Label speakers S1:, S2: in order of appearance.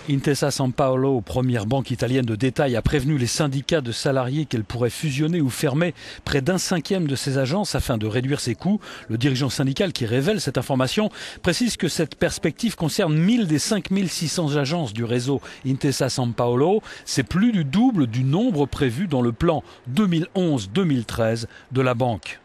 S1: Intesa Sanpaolo, première banque italienne de détail, a prévenu les syndicats de salariés qu'elle pourrait fusionner ou fermer près d'un cinquième de ses agences afin de réduire ses coûts. Le dirigeant syndical qui révèle cette information précise que cette perspective concerne 1000 des 5600 agences du réseau Intesa Sanpaolo. C'est plus du double du nombre prévu dans le plan 2011-2013 de la banque.